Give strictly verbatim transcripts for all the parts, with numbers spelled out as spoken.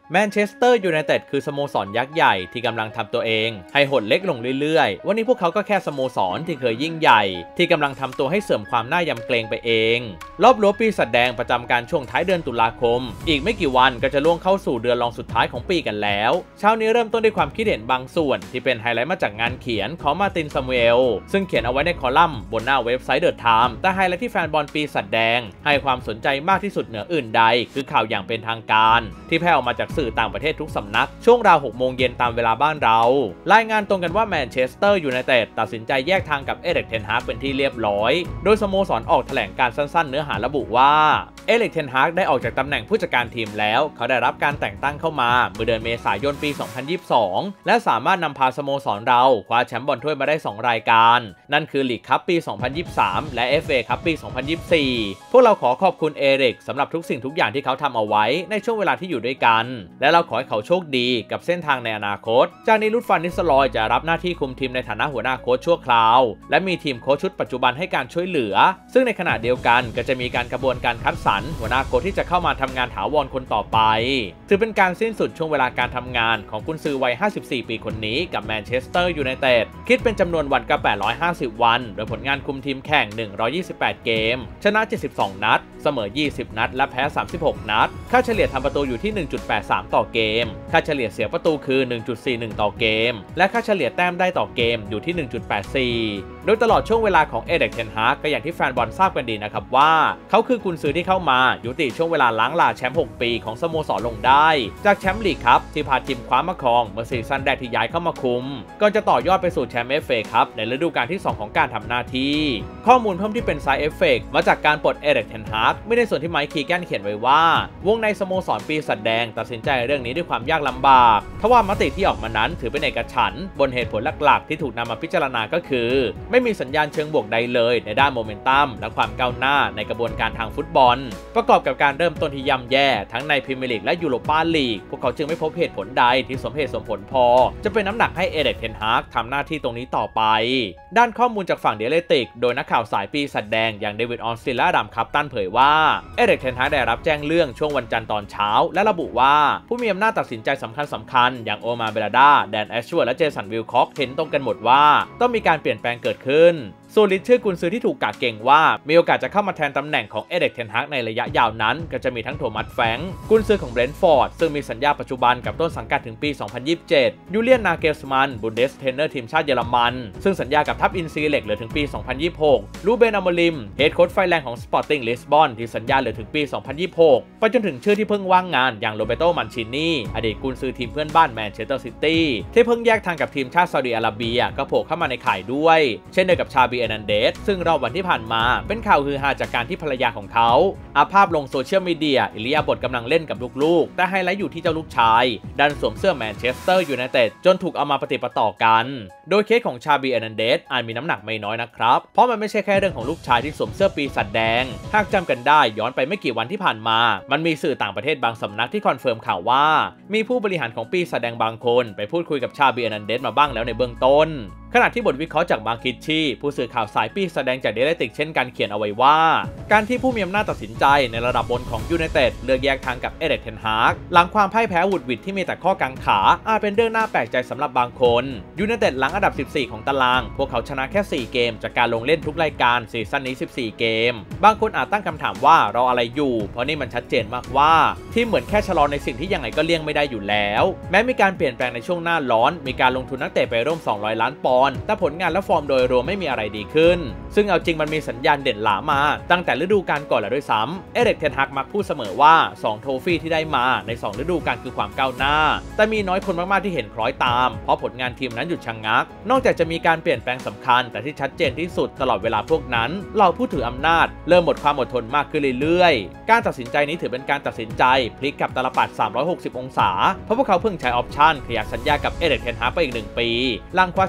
แมนเชสเตอร์ยูไนเต็ดคือสโมสรยักษ์ใหญ่ที่กำลังทำตัวเองให้หดเล็กลงเรื่อยๆวันนี้พวกเขาก็แค่สโมสรที่เคยยิ่งใหญ่ที่กำลังทำตัวให้เสื่อมความน่ายำเกรงไปเองรอบรั้วปีศาจแดงประจำการช่วงท้ายเดือนตุลาคมอีกไม่กี่วันก็จะล่วงเข้าสู่เดือนรองสุดท้ายของปีกันแล้วเช้านี้เริ่มต้นด้วยความคิดเห็นบางส่วนที่เป็นไฮไลท์มาจากงานเขียนของมาร์ติน ซามูเอลซึ่งเขียนเอาไว้ในคอลัมน์บนหน้าเว็บไซต์เดอะไทม์แต่ไฮไลท์ที่แฟนบอลปีศาจแดงให้ความสนใจมากที่สุดเหนืออื่นใดคือข่าวอย่างเป็นทางการที่แพร่ออกมาจากสื่อต่างประเทศทุกสำนักช่วงราวหกโมงเย็นตามเวลาบ้านเรารายงานตรงกันว่าแมนเชสเตอร์ยูไนเต็ดตัดสินใจแยกทางกับเอริก เทนฮากเป็นที่เรียบร้อยโดยสโมสรออกแถลงการสั้นๆเนื้อหาระบุว่าเอริก เทนฮากได้ออกจากตำแหน่งผู้จัดการทีมแล้วเขาได้รับการแต่งตั้งเข้ามาเมื่อเดือนเมษายนปี สองพันยี่สิบสอง และสามารถนำพาสโมสรเราคว้าแชมป์บอลถ้วยมาได้สองรายการนั่นคือลีกคัพปี สองพันยี่สิบสาม และ เอฟ เอ คัพปี สองพันยี่สิบสี่ พวกเราขอขอบคุณเอริกสำหรับทุกสิ่งทุกอย่างที่เขาทำเอาไว้ในช่วงเวลาที่อยู่ด้วยกันและเราขอให้เขาโชคดีกับเส้นทางในอนาคตจากนี้ลุดฟันนิสลอยจะรับหน้าที่คุมทีมในฐานะหัวหน้าโค้ชชั่วคราวและมีทีมโค้ชชุดปัจจุบันให้การช่วยเหลือซึ่งในขณะเดียวกันก็จะมีการกระบวนการคัดสรรหัวหน้าโค้ชที่จะเข้ามาทำงานถาวรคนต่อไปถือเป็นการสิ้นสุดช่วงเวลาการทำงานของกุนซือวัยห้าสิบสี่ปีคนนี้กับแมนเชสเตอร์ยูไนเต็ดคิดเป็นจำนวนวันก็แปดร้อยห้าสิบวันโดยผลงานคุมทีมแข่งหนึ่งร้อยยี่สิบแปดเกมชนะเจ็ดสิบสองนัดเสมอยี่สิบนัดและแพ้สามสิบหกนัดค่าเฉลี่ยทำประตูอยู่ที่ หนึ่งจุดแปดสาม ต่อเกมค่าเฉลี่ยเสียประตูคือ หนึ่งจุดสี่หนึ่ง ต่อเกมและค่าเฉลี่ยแต้มได้ต่อเกมอยู่ที่ หนึ่งจุดแปดสี่ โดยตลอดช่วงเวลาของเอริก เทนฮากก็อย่างที่แฟนบอลทราบกันดีนะครับว่าเขาคือกุนซือที่เข้ามายุติช่วงเวลาล้างลาแชมป์หกปีของสโมสรลงได้จากแชมป์ลีกครับที่พาทีมคว้ามาครองเมื่อซีซั่นแรกที่ย้ายเข้ามาคุมก่อนจะต่อยอดไปสู่แชมป์ เอฟ เอ ครับในฤดูกาลที่สองของการทำหน้าที่ข้อมูลเพิ่มที่เป็นไซด์เอฟเฟกต์มาจากการปลดเอริก เทนฮากไม่ได้ส่วนที่ไมค์ คีแกนเขียนไว้ว่าวงในสโมสรปีศาจแดงตัดสินใจเรื่องนี้ด้วยความยากลำบากทว่ามติที่ออกมานั้นถือเป็นเอกฉันท์บนเหตุผลหลักๆที่ถูกนำมาพิจารณาก็คือไม่มีสัญญาณเชิงบวกใดเลยในด้านโมเมนตัมและความก้าวหน้าในกระบวนการทางฟุตบอลประกอบกับการเริ่มต้นที่ย่ำแย่ทั้งในพรีเมียร์ลีกและยูโรปาลีกพวกเขาจึงไม่พบเหตุผลใดที่สมเหตุสมผลพอจะเป็นน้ำหนักให้เอริก เทนฮากทำหน้าที่ตรงนี้ต่อไปด้านข้อมูลจากฝั่งเดเลติกโดยนักข่าวสายปีศาจแดงอย่างเดวิด ออนสตินและอดัม คัปตันเผยว่าเอริก เทนฮากได้รับแจ้งเรื่องช่วงวันจันทร์ตอนเช้าและระบุว่าผู้มีอำนาจตัดสินใจสำคัญสำคัญอย่างโอมาเบลาดาแดนแอชชัวร์และเจสันวิลค็อกเห็นตรงกันหมดว่าต้องมีการเปลี่ยนแปลงเกิดขึ้นส่วนลิชชื่อกุนซือที่ถูกกาเก่งว่ามีโอกาสจะเข้ามาแทนตำแหน่งของเอริก เทนฮากในระยะยาวนั้นก็จะมีทั้งโทมัส แฟรงค์กุนซือของเบรนท์ฟอร์ดซึ่งมีสัญญาปัจจุบันกับต้นสังกัดถึงปี สองพันยี่สิบเจ็ด ยูเลียน นาเกลสมันบุนเดสเทรนเนอร์ทีมชาติเยอรมันซึ่งสัญญากับทัพอินซีเล็กเหลือถึงปี สองพันยี่สิบหก รูเบน อโมริมเฮดโค้ชไฟแรงของสปอร์ติ้งลิสบอนที่สัญญาเหลือถึงปี สองพันยี่สิบหก ไปจนถึงชื่อที่เพิ่งว่างงานอย่างโรเบโต มันชินีอดีตกุนซือทีมเพื่อนบ้านแมนเชสเตอร์ซิตี้ที่เพิ่งแยกทางกับทีมชาติซาอุดิอาระเบียก็โผล่เข้ามาในข่ายด้วยเช่นเดียวกับชาบี เอร์นันเดสซึ่งรอบวันที่ผ่านมาเป็นข่าวฮือฮาจากการที่ภรรยาของเขาอัพภาพลงโซเชียลมีเดียอิริยาบถกำลังเล่นกับลูกๆแต่ไฮไลท์อยู่ที่เจ้าลูกชายดันสวมเสื้อแมนเชสเตอร์ยูไนเต็ดจนถูกเอามาปฏิปต่อกันโดยเคสของชาบี เอร์นันเดสอาจมีน้ำหนักไม่น้อยนะครับเพราะมันไม่ใช่แค่เรื่องของลูกชายที่สวมเสื้อปีศาจแดงหากจำกันได้ย้อนไปไม่กี่วันที่ผ่านมามันมีสื่อต่างประเทศบางสำนักที่คอนเฟิร์มข่าวว่ามีผู้บริหารของปีศาจแดงบางคนไปพูดคุยกับชาบี เอร์นันเดสมาบ้างแล้วในเบื้องต้นขณะที่บทวิเคราะห์จากมาร์คิชชีผู้สื่อข่าวสายปีศาจแดงจากเดเลติกเช่นกันเขียนเอาไว้ว่าการที่ผู้มีอำนาจตัดสินใจในระดับบนของยูไนเต็ดเลือกแยกทางกับเอริก เทนฮากหลังความพ่ายแพ้หวุดหวิดที่มีแต่ข้อกังขาอาจเป็นเรื่องน่าแปลกใจสำหรับบางคนยูไนเต็ดหลังอันดับสิบสี่ของตารางพวกเขาชนะแค่สี่เกมจากการลงเล่นทุกรายการซีซั่นนี้สิบสี่เกมบางคนอาจตั้งคำถามว่ารออะไรอยู่เพราะนี่มันชัดเจนมากว่าที่เหมือนแค่ชะลอในสิ่งที่ยังไงก็เลี่ยงไม่ได้อยู่แล้วแม้มีการเปลี่ยนแปลงในช่วงหน้าร้อนมีการลงทุนนักเตะไปร่วมสองร้อยล้านปอนด์แต่ผลงานและฟอร์มโดยรวมไม่มีอะไรดีขึ้นซึ่งเอาจริงมันมีสัญญาณเด่นหลามาตั้งแต่ฤดูกาลก่อนแล้วด้วยซ้ำเอริก เทนฮากมักพูดเสมอว่าสองโทฟี่ที่ได้มาในสองฤดูกาลคือความก้าวหน้าแต่มีน้อยคนมากๆที่เห็นคล้อยตามเพราะผลงานทีมนั้นหยุดชะงักนอกจากจะมีการเปลี่ยนแปลงสำคัญแต่ที่ชัดเจนที่สุดตลอดเวลาพวกนั้นเราผู้ถืออำนาจเริ่มหมดความอดทนมากขึ้นเรื่อยๆการตัดสินใจนี้ถือเป็นการตัดสินใจพลิกกลับตลปัดสามร้อยหกสิบองศาเพราะพวกเขาเพิ่งใช้ออปชั่นขยายสัญญากับเอริก เทนฮากไปอีกหนึ่งปีหลังคว้าแชมป์ เอฟ เอ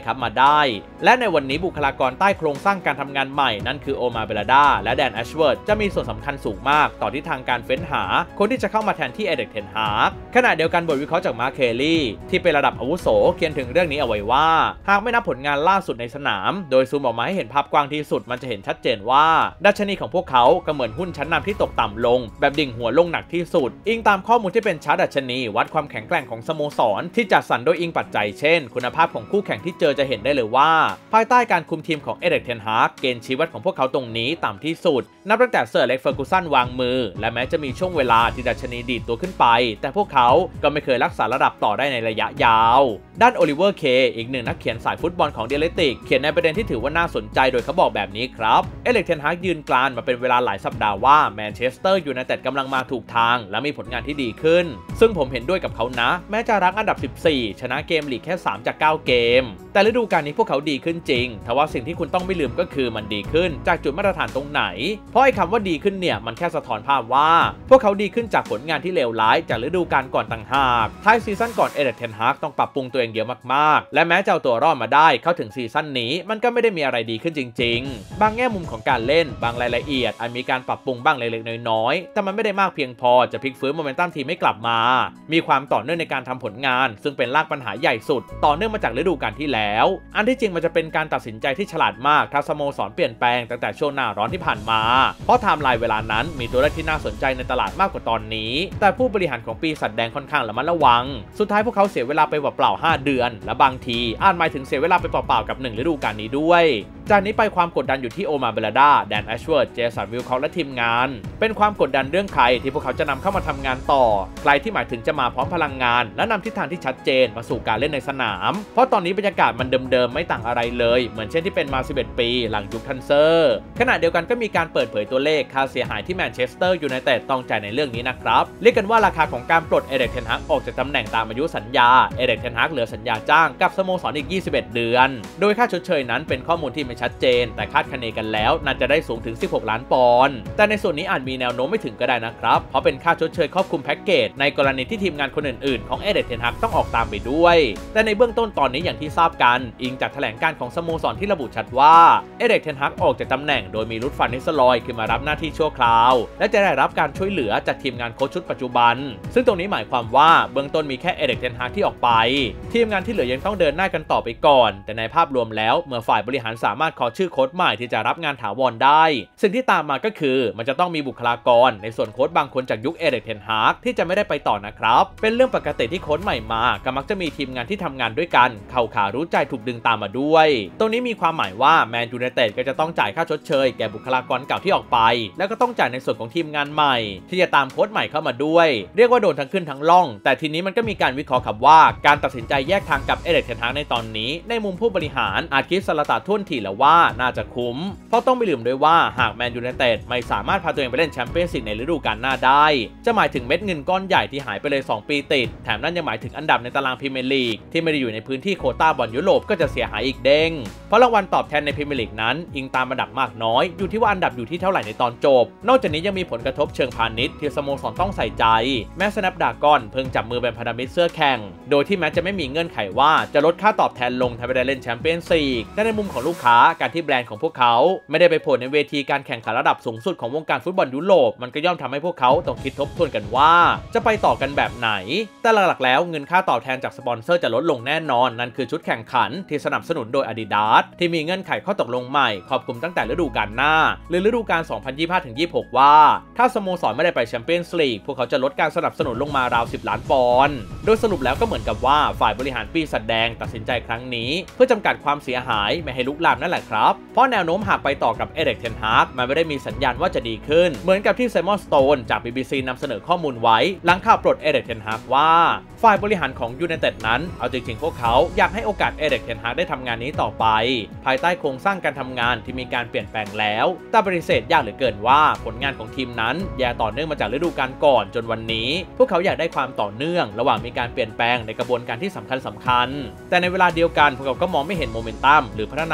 ครับมาได้และในวันนี้บุคลากรใต้โครงสร้างการทำงานใหม่นั่นคือโอมาเบลดาและแดนแอชเวิร์ดจะมีส่วนสำคัญสูงมากต่อที่ทางการเฟ้นหาคนที่จะเข้ามาแทนที่เอริกเทนฮากขณะเดียวกันบทวิเคราะห์จากมาร์คเคลลี่ที่เป็นระดับอาวุโสเขียนถึงเรื่องนี้เอาไว้ว่าหากไม่นับผลงานล่าสุดในสนามโดยซูมออกมาให้เห็นภาพกว้างที่สุดมันจะเห็นชัดเจนว่าดัชนีของพวกเขาก็เหมือนหุ้นชั้นนำที่ตกต่ำลงแบบดิ่งหัวลงหนักที่สุดอิงตามข้อมูลที่เป็นชาร์ตดัชนีวัดความแข็งแกร่งของสโมสรที่จัดสรรโดยอิงปัจจัยเช่นคุณภาพของคู่แข่งที่เจอจะเห็นได้เลยว่าภายใต้การคุมทีมของเอริกเทนฮากเกณฑ์ชี้วัดของพวกเขาตรงนี้ต่ำที่สุดนับตั้งแต่เซอร์เล็กเฟอร์กูสันวางมือและแม้จะมีช่วงเวลาที่ดัชนีดีดตัวขึ้นไปแต่พวกเขาก็ไม่เคยรักษาระดับต่อได้ในระยะยาวด้านโอลิเวอร์เคอีกหนึ่งนักเขียนสายฟุตบอลของเดลติกเขียนในประเด็นที่ถือว่าน่าสนใจโดยเขาบอกแบบนี้ครับเอริกเทนฮากยืนกรานมาเป็นเวลาหลายสัปดาห์ว่าแมนเชสเตอร์ยูไนเต็ดกำลังมาถูกทางและมีผลงานที่ดีขึ้นซึ่งผมเห็นด้วยกับเขานะแม้จะรั้งอันดับสิบสี่ชนะเกมลีกแค่สามจากเก้าเกมแต่ฤดูกาลนี้พวกเขาดีขึ้นจริงแต่ว่าสิ่งที่คุณต้องไม่ลืมก็คือมันดีขึ้นจากจุดมาตรฐานตรงไหนเพราะไอ้คำว่าดีขึ้นเนี่ยมันแค่สะท้อนภาพว่าพวกเขาดีขึ้นจากผลงานที่เลวร้ายจากฤดูกาลก่อนต่างหากท้ายซีซั่นก่อนเอริกเทนฮากต้องปรับปรุงตัวเองเยอะมากๆและแม้จะเอาตัวรอดมาได้เข้าถึงซีซั่นนี้มันก็ไม่ได้มีอะไรดีขึ้นจริงๆบางแง่มุมของการเล่นบางรายละเอียดอาจมีการปรับปรุงบ้างเล็กๆน้อยๆแต่มันไม่ได้มากเพียงพอจะพลิกฟื้นโมเมนตัมทีมให้กลับมามีความต่อเนื่องในการทำผลงานซึ่งเป็นรากปัญหาใหญ่สุดต่อเนื่องมาจากฤดูกาลที่แล้วอันที่จริงมันจะเป็นการตัดสินใจที่ฉลาดมากถ้าสโมสรเปลี่ยนแปลงตั้งแต่ช่วงหน้าร้อนที่ผ่านมาเพราะไทม์ไลน์เวลานั้นมีตัวเลขที่น่าสนใจในตลาดมากกว่าตอนนี้แต่ผู้บริหารของปีศาจแดงค่อนข้างระมัดระวังสุดท้ายพวกเขาเสียเวลาไปเปล่าๆห้าเดือนและบางทีอาจหมายถึงเสียเวลาไปเปล่าๆกับหนึ่งฤดูกาลนี้ด้วยจากนี้ไปความกดดันอยู่ที่โอมาเบลดาแดนแอชเวิร์ดเจสันวิลคอและทีมงานเป็นความกดดันเรื่องใครที่พวกเขาจะนำเข้ามาทำงานต่อใครที่หมายถึงจะมาพร้อมพลังงานและนำทิศทางที่ชัดเจนมาสู่การเล่นในสนามเพราะตอนนี้บรรยากาศมันเดิมๆไม่ต่างอะไรเลยเหมือนเช่นที่เป็นมาสิบเอ็ดปีหลังยุคทันเซอร์ขณะเดียวกันก็มีการเปิดเผยตัวเลขค่าเสียหายที่แมนเชสเตอร์ยูไนเต็ดต้องจ่ายในเรื่องนี้นะครับเรียกกันว่าราคาของการปลดเอริกเทนฮากออกจากตำแหน่งตามอายุสัญญาเอริกเทนฮากเหลือสัญญาจ้างกับสโมสรอีกยี่สิบเอ็ดเดือนโดยค่าชดเชยนั้นเป็นข้อมูลที่ไม่ชัดเจนแต่คาดคะเนกันแล้วน่าจะได้สูงถึงสิบหกล้านปอนด์แต่ในส่วนนี้อาจมีแนวโน้มไม่ถึงก็ได้นะครับเพราะเป็นค่าชดเชยครอบคลุมแพ็กเกจในกรณีที่ทีมงานคนอื่นๆของเอริกเทนฮากต้องออกตามไปด้วยแต่ในเบื้องต้นตอนนี้อย่างที่ทราบกันอิงจากแถลงการของสโมสรที่ระบุชัดว่าเอริกเทนฮากออกจากตำแหน่งโดยมีรุดฟันนิสลอยขึ้นมารับหน้าที่ชั่วคราวและจะได้รับการช่วยเหลือจากทีมงานโค้ชชุดปัจจุบันซึ่งตรงนี้หมายความว่าเบื้องต้นมีแค่เอริกเทนฮากที่ออกไปทีมงานที่เหลือยังต้องเดินหน้ากันต่อไปก่อนแต่ในภาพรวมแล้วเมื่อฝ่ายบริหารสามารถขอชื่อโค้ชใหม่ที่จะรับงานถาวรได้สิ่งที่ตามมาก็คือมันจะต้องมีบุคลากรในส่วนโค้ชบางคนจากยุคเอริกเทนฮากที่จะไม่ได้ไปต่อนะครับเป็นเรื่องปกติที่โค้ชใหม่มาก็มักจะมีทีมงานที่ทำงานด้วยกันเข้าขารู้ใจถูกดึงตามมาด้วยตรงนี้มีความหมายว่าแมนยูไนเต็ดก็จะต้องจ่ายค่าชดเชยแก่บุคลากรเก่าที่ออกไปแล้วก็ต้องจ่ายในส่วนของทีมงานใหม่ที่จะตามโค้ชใหม่เข้ามาด้วยเรียกว่าโดนทั้งขึ้นทั้งล่องแต่ทีนี้มันก็มีการวิเคราะห์ครับว่าการตัดสินใจแยกทางกับเอริกเทนฮากในตอนนี้ในมุมผู้บริหารอาจคิดสละตาทุ่นทีแล้วว่าน่าจะคุ้มเพราะต้องไม่ลืมด้วยว่าหากแมนยูไนเต็ดไม่สามารถพาตัวเองไปเล่นแชมเปี้ยนส์ลีกในฤดูกาลหน้าได้จะหมายถึงเม็ดเงินก้อนใหญ่ที่หายไปเลยสองปีติดแถมนั่นยังหมายถึงอันดับในตารางพรีเมียร์ลีกที่ไม่ได้อยู่ในพื้นที่โควต้าบอลยุโรปก็จะเสียหายอีกเด้งเพราะรางวัลตอบแทนในพรีเมียร์ลีกนั้นอิงตามอันดับมากน้อยอยู่ที่ว่าอันดับอยู่ที่เท่าไหร่ในตอนจบนอกจากนี้ยังมีผลกระทบเชิงพาณิชย์ที่สโมสรต้องใส่ใจแม้สแนปดากอนเพิ่งจับมือเป็นพันธมิตรเสื้อแข่งโดยที่แม้จะไม่มีเงื่อนไขว่าจะลดค่าตอบแทนลงถ้าไม่ได้เล่นแชมเปี้ยนส์ลีกแต่ในมุมของลูกค้าการที่แบรนด์ของพวกเขาไม่ได้ไปโผล่ในเวทีการแข่งขันระดับสูงสุดของวงการฟุตบอลยุโรปมันก็ย่อมทำให้พวกเขาต้องคิดทบทวนกันว่าจะไปต่อกันแบบไหนแต่หลักๆแล้วเงินค่าตอบแทนจากสปอนเซอร์จะลดลงแน่นอนนั่นคือชุดแข่งขันที่สนับสนุนโดย Adidas ที่มีเงื่อนไขข้อตกลงใหม่ครอบคลุมตั้งแต่ฤดูกาลหน้าหรือฤดูกาล สองพันยี่สิบห้าถึงยี่สิบหก ว่าถ้าสโมสรไม่ได้ไปแชมเปี้ยนส์ลีกพวกเขาจะลดการสนับสนุนลงมาราวสิบล้านปอนด์โดยสรุปแล้วก็เหมือนกับว่าฝ่ายบริหารปีศาจแดงตัดสินใจครั้งนี้เพื่อจำกัดความเสียหายไม่ให้ลุกลามนั่นแหละครับเพราะแนวโน้มหากไปต่อกับเอริกเทนฮากมันไม่ได้มีสัญญาณว่าจะดีขึ้นเหมือนกับที่ไซมอนสโตนจาก บี บี ซี นำเสนอข้อมูลไว้หลังข่าวปลดเอริกเทนฮากว่าฝ่ายบริหารของยูไนเต็ดนั้นเอาจริงๆพวกเขาอยากให้โอกาสเอริกเทนฮากได้ทำงานนี้ต่อไปภายใต้โครงสร้างการทำงานที่มีการเปลี่ยนแปลงแล้วแต่ปฏิเสธยากเหลือเกินว่าผลงานของทีมนั้นแย่ต่อเนื่องมาจากฤดูกาลก่อนจนวันนี้พวกเขาอยากได้ความต่อเนื่องระหว่างมีการเปลี่ยนแปลงในกระบวนการที่สำคัญสำคัญแต่ในเวลาเดียวกันพวกเขาก็มองไม่เห็นโมเมนตัมหรือพัฒนาการเชิง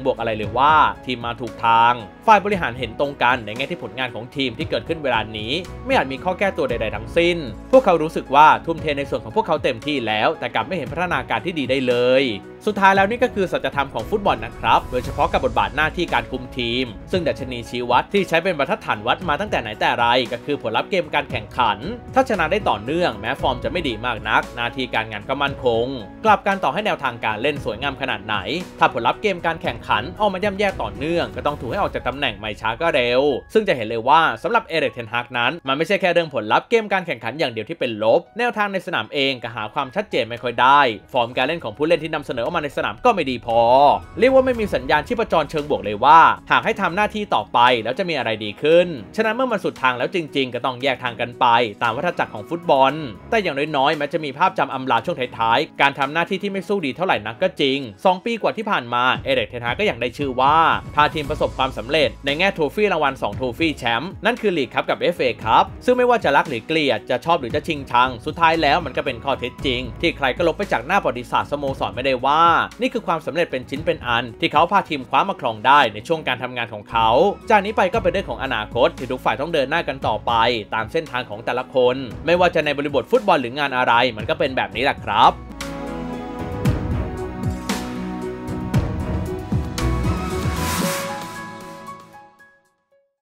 บวกอะไรเลยว่าทีมมาถูกทางฝ่ายบริหารเห็นตรงกันในแง่ที่ผลงานของทีมที่เกิดขึ้นเวลานี้ไม่อาจมีข้อแก้ตัวใดๆทั้งสิ้นพวกเขารู้สึกว่าทุ่มเทในส่วนของพวกเขาเต็มที่แล้วแต่กลับไม่เห็นพัฒนาการที่ดีได้เลยสุดท้ายแล้วนี่ก็คือสัจธรรมของฟุตบอลนะครับโดยเฉพาะกับบทบาทหน้าที่การคุมทีมซึ่งดัชนีชี้วัดที่ใช้เป็นบรรทัดฐานวัดมาตั้งแต่ไหนแต่ไรก็คือผลลัพธ์เกมการแข่งขันถ้าชนะได้ต่อเนื่องแม้ฟอร์มจะไม่ดีมากนักหน้าที่การงานก็มั่นคงกลับการต่อให้แนวทางการเล่นสวยงามขนาดไหนถ้าผลลัพธ์เกมการแข่งขันออกมาย่ำแย่ต่อเนื่องก็ต้องถูกให้ออกจากตำแหน่งไม่ช้าก็เร็วซึ่งจะเห็นเลยว่าสำหรับเอริก เทนฮากนั้นมันไม่ใช่แค่เรื่องผลลัพธ์เกมการแข่งขันอย่างเดียวที่เป็นลบแนวทางในสนามเองก็หาความชัดเจนไม่ค่อยได้ฟอร์มการเล่นของผู้เล่นที่นำเสนอออกมาในสนามก็ไม่ดีพอเรียกว่าไม่มีสัญญาณชีพจรเชิงบวกเลยว่าหากให้ทำหน้าที่ต่อไปแล้วจะมีอะไรดีขึ้นฉะนั้นเมื่อมันสุดทางแล้วจริงๆก็ต้องแยกทางกันไปตามวัฏจักรของฟุตบอลแต่อย่างน้อยๆแม้จะมีภาพจำอำลาช่วงท้ายๆการทำหน้าที่ที่ไม่สู้ดีเท่าไหร่นักก็จริงสองปีกว่าที่ผ่านมาเอริก เทนฮากก็ยังได้ชื่อว่าพาทีมประสบความสำเร็จในแง่โทรฟี่รางวัลสองโทรฟี่แชมป์นั่นคือลีกคัพกับ เอฟ เอ คัพซึ่งไม่ว่าจะรักหรือเกลียดจะชอบหรือจะชิงชังสุดท้ายแล้วมันก็เป็นข้อเท็จจริงที่ใครก็ลบไปจากหน้าประวัติศาสตร์สโมสรไม่ได้ว่านี่คือความสำเร็จเป็นชิ้นเป็นอันที่เขาพาทีมคว้ามาครองได้ในช่วงการทำงานของเขาจากนี้ไปก็เป็นเรื่องของอนาคตที่ทุกฝ่ายต้องเดินหน้ากันต่อไปตามเส้นทางของแต่ละคนไม่ว่าจะในบริบทฟุตบอลหรืองานอะไรมันก็เป็นแบบนี้แหละครับ